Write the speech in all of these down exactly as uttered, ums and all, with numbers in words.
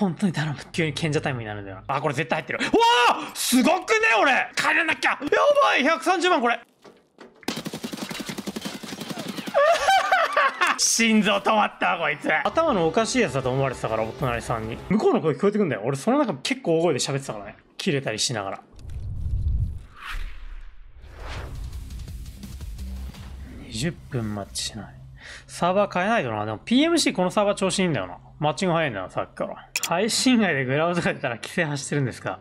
本当に頼む。急に賢者タイムになるんだよな。あ、これ絶対入ってる。うわあすごくね俺帰らなきゃ。やばいひゃくさんじゅうまんこれ。心臓止まったわこいつ。頭のおかしいやつだと思われてたから、お隣さんに。向こうの声聞こえてくんだよ。俺その中結構大声で喋ってたからね。切れたりしながら。にじゅっぷんマッチしない。サーバー変えないとな。でも ピーエムシー このサーバー調子いいんだよな。マッチング早いんだよな、さっきから。配信外でグラウドが出たら規制走ってるんですか。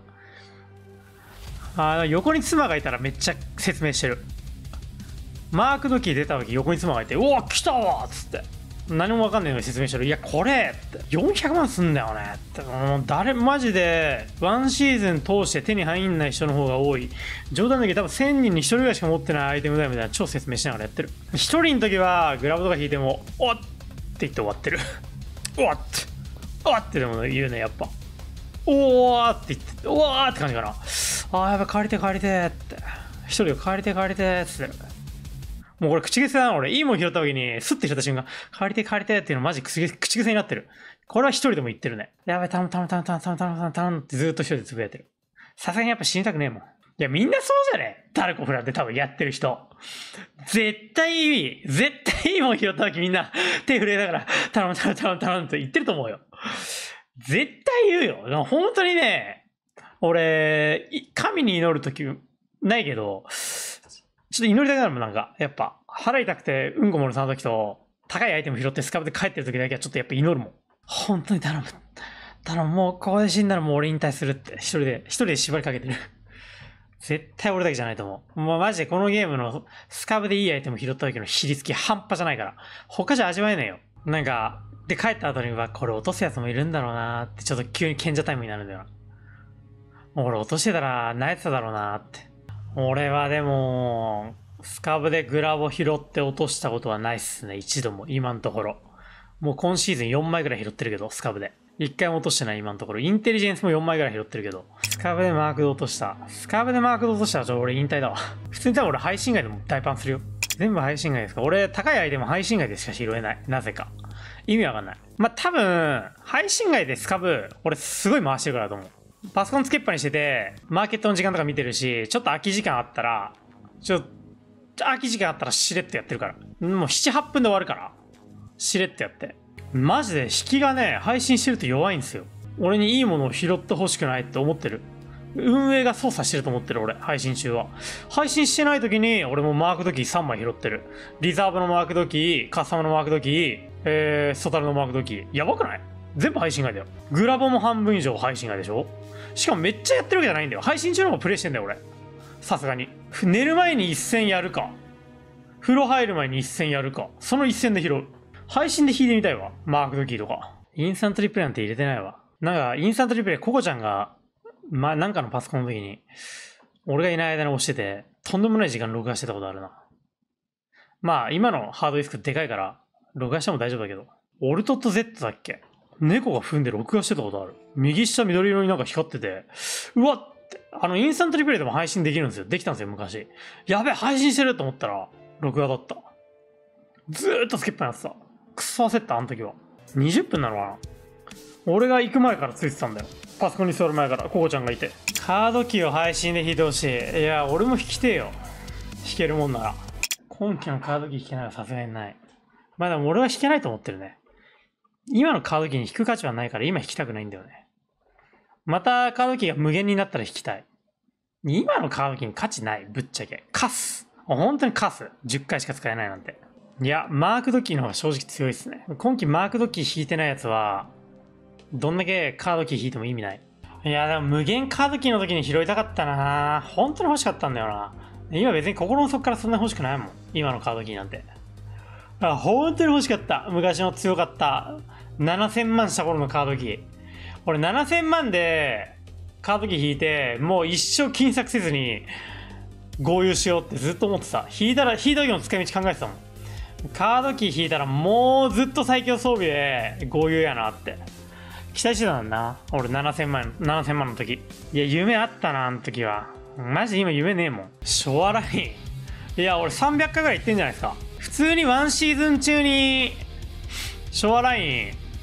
あ、横に妻がいたらめっちゃ説明してる。マーク時出た時横に妻がいて、うわ来たわっつって何も分かんないのに説明してる。いやこれってよんひゃくまんすんだよねって。もう誰マジでワンシーズン通して手に入んない人の方が多い。冗談だけど多分せんにんにひとりぐらいしか持ってないアイテムだよみたいな超説明しながらやってる。ひとりの時はグラブとか引いてもおっって言って終わってる。おっっておっってでも言うねやっぱ。おーって言っておーって感じかな。あーやっぱ帰りて帰りてって一人が帰りて帰りてって。もうこれ口癖だな俺。いいもん拾った時にスッて拾った瞬間帰りて帰りてっていうのマジ口癖になってる。これは一人でも言ってるね。やべ頼む頼む頼む頼む頼む頼む頼むってずーっと一人でつぶやいてる。さすがにやっぱ死にたくねえもん。いやみんなそうじゃね。タルコフラって多分やってる人絶対いい絶対いいもん拾った時みんな手震えながら頼む頼む頼む頼むと言ってると思うよ。絶対言うよ。本当にね、俺神に祈る時ないけどちょっと祈りたくなるもん。なんかやっぱ腹痛くてうんこ漏れさんの時と高いアイテム拾ってスカブで帰ってる時だけはちょっとやっぱ祈るもん。本当に頼む頼む。もうここで死んだらもう俺引退するって一人で一人で縛りかけてる。絶対俺だけじゃないと思う。もうマジでこのゲームのスカブでいいアイテム拾った時の比率き半端じゃないから他じゃ味わえないよ。なんかで帰った後にはこれ落とすやつもいるんだろうなってちょっと急に賢者タイムになるんだよな。もう俺落としてたら泣いてただろうなって。俺はでもスカブでグラボ拾って落としたことはないっすね。一度も今のところ。もう今シーズンよんまいぐらい拾ってるけどスカブで一回も落としてない今のところ。インテリジェンスもよんまいぐらい拾ってるけどスカブでマークで落としたスカブでマークで落としたらちょっと俺引退だわ。普通に多分俺配信外でも大パンするよ。全部配信外ですか。俺高いアイテム配信外でしか拾えない。なぜか意味わかんない。まあ多分配信外でスカブ俺すごい回してるからだと思う。パソコンつけっぱにしててマーケットの時間とか見てるし、ちょっと空き時間あったらちょっと空き時間あったらしれっとやってるから。もうななはっぷんで終わるからしれっとやって。マジで引きがね配信してると弱いんですよ。俺にいいものを拾ってほしくないって思ってる。運営が操作してると思ってる俺。配信中は配信してない時に俺もマーク時さんまい拾ってる。リザーブのマーク時、カスタムのマーク時、えー、ソタルのマーク時。やばくない？全部配信外だよ。グラボも半分以上配信外でしょ。しかもめっちゃやってるわけじゃないんだよ。配信中の方がプレイしてんだよ俺。さすがに寝る前に一戦やるか風呂入る前に一戦やるか、その一戦で拾う。配信で引いてみたいわ。マークドキーとかインスタントリプレイなんて入れてないわ。なんかインスタントリプレイココちゃんがまあなんかのパソコンの時に俺がいない間に押しててとんでもない時間録画してたことあるな。まあ今のハードディスクでかいから録画しても大丈夫だけど、オルトと Z だっけ、猫が踏んで録画してたことある。右下緑色になんか光ってて、うわって、あのインスタントリプレイでも配信できるんですよ。できたんですよ昔。やべえ配信してると思ったら録画だった。ずーっとつけっぱになってた。くっそ焦った。あの時はにじゅっぷんなのかな。俺が行く前からついてたんだよ。パソコンに座る前からココちゃんがいて。カードキーを配信で引いてほしい。いや俺も引きてえよ。引けるもんなら。今期のカードキー引けないはさすがにない。まあでも俺は引けないと思ってるね。今のカードキーに引く価値はないから今引きたくないんだよね。またカードキーが無限になったら引きたい。今のカードキーに価値ない。ぶっちゃけカス、本当にカスじゅっかいしか使えないなんて。いやマークドキーの方が正直強いですね。今期マークドキー引いてないやつはどんだけカードキー引いても意味ない。いやでも無限カードキーの時に拾いたかったな。本当に欲しかったんだよな。今別に心の底からそんな欲しくないもん今のカードキーなんて。あ本当に欲しかった。昔の強かったななせんまんした頃のカードキー。俺ななせんまんでカードキー引いてもう一生金策せずに豪遊しようってずっと思ってた。引いたら引いた時の使い道考えてたもん。カードキー引いたらもうずっと最強装備で豪遊やなって期待してたんだな俺。ななせんまんななせんまんの時。いや夢あったなあの時は。マジで今夢ねえもん。昭和ラインいや俺さんびゃっかいぐらい行ってんじゃないですか。普通にワンシーズン中に昭和ライン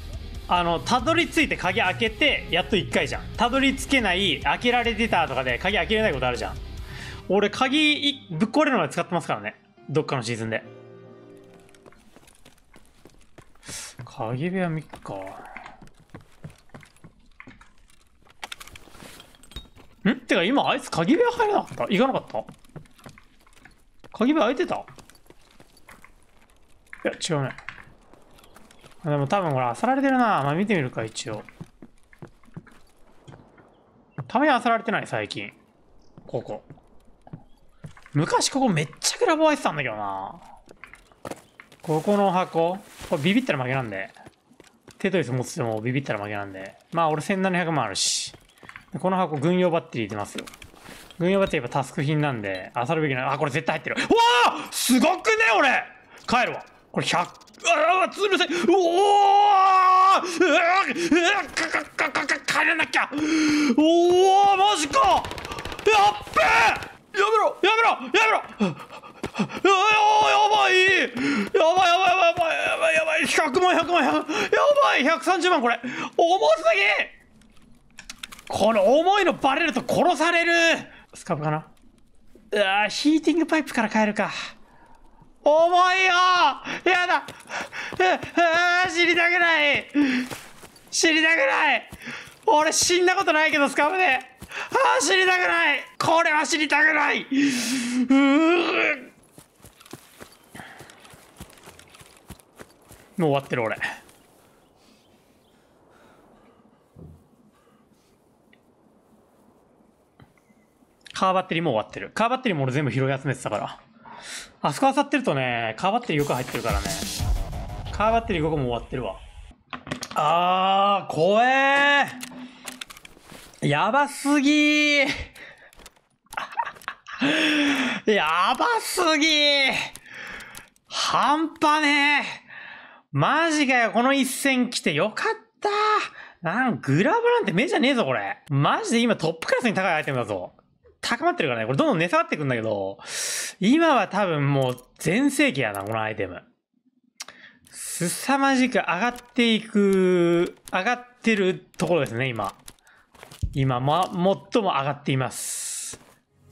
あのたどり着いて鍵開けてやっといっかいじゃん。たどり着けない、開けられてたとかで鍵開けれないことあるじゃん。俺鍵ぶっ壊れるのまで使ってますからね、どっかのシーズンで。鍵部屋みっか。んてか今あいつ鍵部屋入らなかった？行かなかった？鍵部屋開いてた？いや違うね。でも多分これ漁られてるな。まあ見てみるか一応。たまに漁られてない最近。ここ。昔ここめっちゃグラボ開いてたんだけどな。ここの箱。これビビったら負けなんで。テトリス持っててもビビったら負けなんで。まあ俺せんななひゃくまんあるし。この箱軍用バッテリー出ますよ。軍用バッテリーやっぱタスク品なんで、漁るべきな。あ、これ絶対入ってる。うわーすごくね俺帰るわ。これひゃく、ああ、つるせい。おおーうわーかかかかか帰らなきゃ。おおマジか。やっべえやめろやめろやめろやばいやばいやばいやばいやばいやばいひゃくまんひゃくまんやばいひゃくさんじゅうまんこれ重すぎ。この重いのバレると殺される。スカブかな。うわーヒーティングパイプから変えるか。重いよやだあ知りたくない知りたくない俺死んだことないけどスカブでああ知りたくないこれは知りたくないうーもう終わってる俺。カーバッテリーも終わってる。カーバッテリーも俺全部拾い集めてたから。あそこ漁ってるとね、カーバッテリーよく入ってるからね。カーバッテリーごこも終わってるわ。あー、怖えー。やばすぎー。やばすぎー。半端ねー。マジかよ、この一戦来てよかったー。なんグラブなんて目じゃねえぞ、これ。マジで今トップクラスに高いアイテムだぞ。高まってるからね。これどんどん値下がってくんだけど、今は多分もう全盛期やな、このアイテム。すさまじく上がっていく、上がってるところですね、今。今、ま、最も上がっています。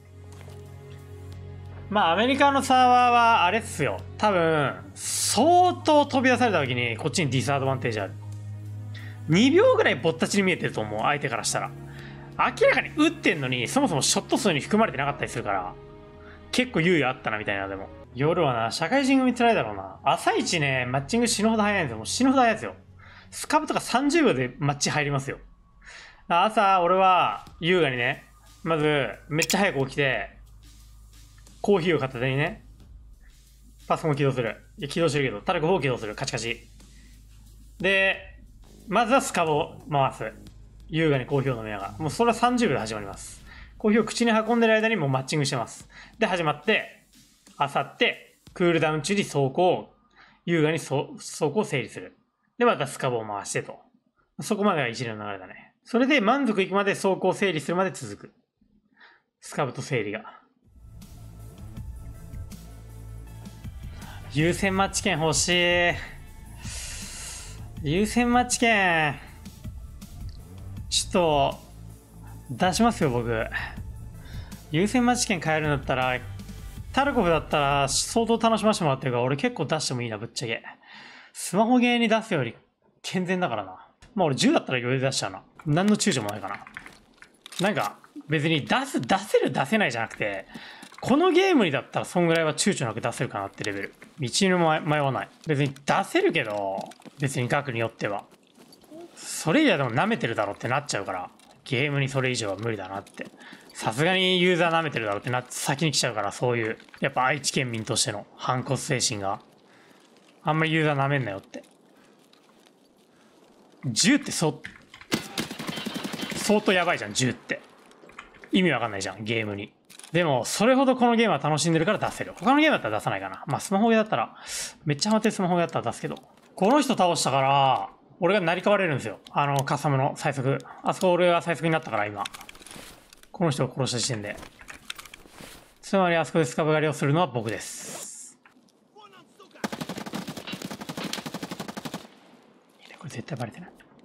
まあ、アメリカのサーバーはあれっすよ。多分、相当飛び出された時にこっちにディスアドバンテージある。にびょうぐらいぼったちに見えてると思う、相手からしたら。明らかに打ってんのにそもそもショット数に含まれてなかったりするから結構猶予あったなみたいな。でも夜はな社会人組辛いだろうな。朝一ねマッチング死ぬほど早いんですよ。もう死ぬほど早いですよ。スカブとかさんじゅうびょうでマッチ入りますよ。朝俺は優雅にねまずめっちゃ早く起きてコーヒーを片手にねパソコンを起動する。いや起動してるけどタルコフを起動する。カチカチでまずはスカブを回す。優雅にコーヒーを飲みながら。もうそれはさんじゅうびょうで始まります。コーヒーを口に運んでる間にもうマッチングしてます。で、始まって、あさって、クールダウン中に走行を、優雅に走行を整理する。で、またスカブを回してと。そこまでは一連の流れだね。それで満足いくまで走行を整理するまで続く。スカブと整理が。優先マッチ券欲しい。優先マッチ券。ちょっと出しますよ僕。優先マッチ券買えるんだったらタルコフだったら相当楽しませてもらってるから俺結構出してもいいな。ぶっちゃけスマホゲーに出すより健全だからな。まあ俺じゅうだったら余裕で出しちゃうな。何の躊躇もないかな。なんか別に出す出せる出せないじゃなくてこのゲームにだったらそんぐらいは躊躇なく出せるかなってレベル。道の迷わない。別に出せるけど別に額によってはそれ以上でも舐めてるだろってなっちゃうからゲームにそれ以上は無理だなって。さすがにユーザー舐めてるだろってなって先に来ちゃうから。そういうやっぱ愛知県民としての反骨精神があんまりユーザー舐めんなよって。銃ってそ相当やばいじゃん。銃って意味わかんないじゃんゲームに。でもそれほどこのゲームは楽しんでるから出せる。他のゲームだったら出さないかな。まあスマホゲーだったらめっちゃハマってるスマホゲーだったら出すけど、この人倒したから俺が成り代われるんですよ。あのカスタムの最速。あそこ俺が最速になったから今この人を殺した時点で。つまりあそこでスカブ狩りをするのは僕です。これ絶対バレてない。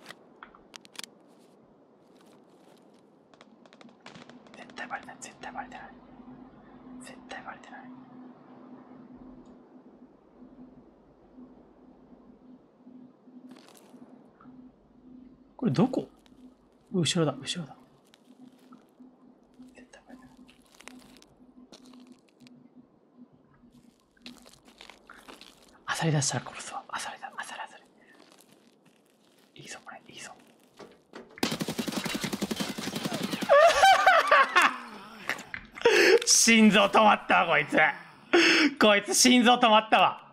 バレてない絶対バレてない絶対バレてない。これどこ？後ろだ後ろだ。絶対バレてない。あさり出したら殺すわ。あさりだあさりあさり。いいぞこれいいぞ。心臓止まったわこいつ。こいつ心臓止まったわ。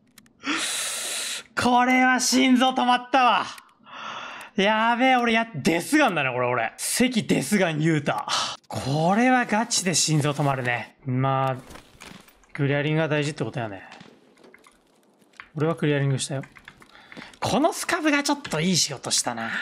これは心臓止まったわ。やべえ、俺や、デスガンだね、これ俺。関デスガンユータ。これはガチで心臓止まるね。まあ、クリアリングが大事ってことやね。俺はクリアリングしたよ。このスカブがちょっといい仕事したな。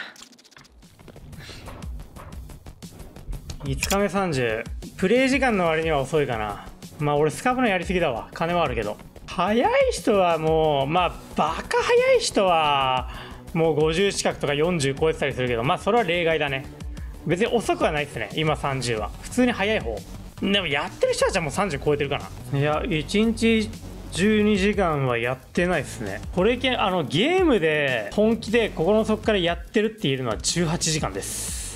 いつかめさんじゅう。プレイ時間の割には遅いかな。まあ俺スカブのやりすぎだわ。金はあるけど。早い人はもう、まあバカ早い人は、もうごじゅう近くとかよんじゅう超えてたりするけど、まあそれは例外だね。別に遅くはないですね、今さんじゅうは。普通に早い方。でもやってる人たちはもうさんじゅう超えてるかな。いや、いちにちじゅうにじかんはやってないですね。これ系、あの、ゲームで本気で心の底からやってるって言えるのはじゅうはちじかんです。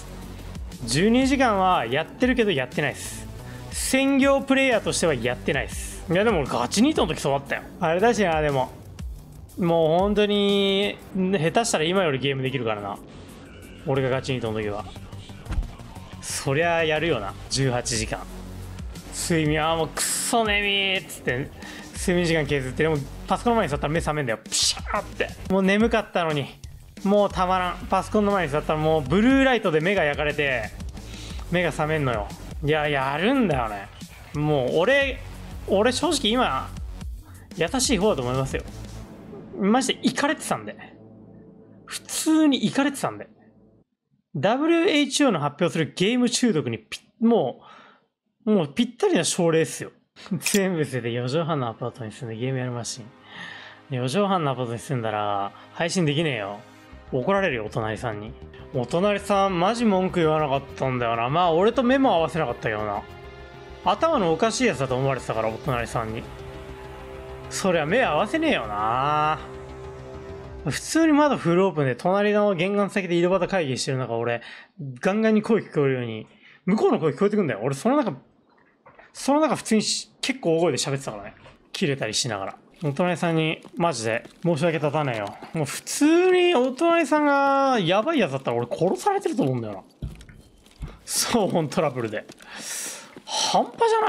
じゅうにじかんはやってるけどやってないです。専業プレイヤーとしてはやってないです。いやでも俺ガチニートの時そうだったよ。あれだしな、でも。もう本当に下手したら今よりゲームできるからな。俺がガチニートの時は。そりゃやるよな。じゅうはちじかん睡眠はもうクソ眠いっつって睡眠時間削って、でもパソコンの前に座ったら目覚めんだよ。プシャーって。もう眠かったのにもうたまらん。パソコンの前に座ったらもうブルーライトで目が焼かれて目が覚めんのよ。いややるんだよね。もう俺俺正直今優しい方だと思いますよ。マジでイカれてたんで、普通にイカれてたんで、 ダブリューエイチオー の発表するゲーム中毒にピもうもうぴったりな症例っすよ。全部捨ててよじはんのアパートに住んでゲームやるマシン。よじはんのアパートに住んだら配信できねえよ。怒られるよお隣さんに。お隣さんマジ文句言わなかったんだよな。まあ俺と目も合わせなかったけどな。頭のおかしいやつだと思われてたからお隣さんに。そりゃ目合わせねえよな。普通に窓フルオープンで隣の玄関先で井戸端会議してる中、俺ガンガンに声聞こえるように向こうの声聞こえてくんだよ。俺その中その中普通に結構大声で喋ってたからね。切れたりしながら。お隣さんにマジで申し訳立たねえよ。もう普通にお隣さんがやばいやつだったら俺殺されてると思うんだよな。騒音トラブルで半端じゃない。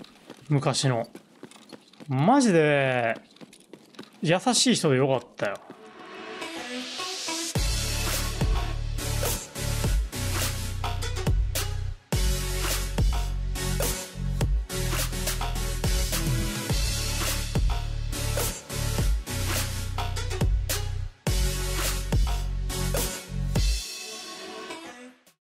昔のマジで優しい人でよかったよ。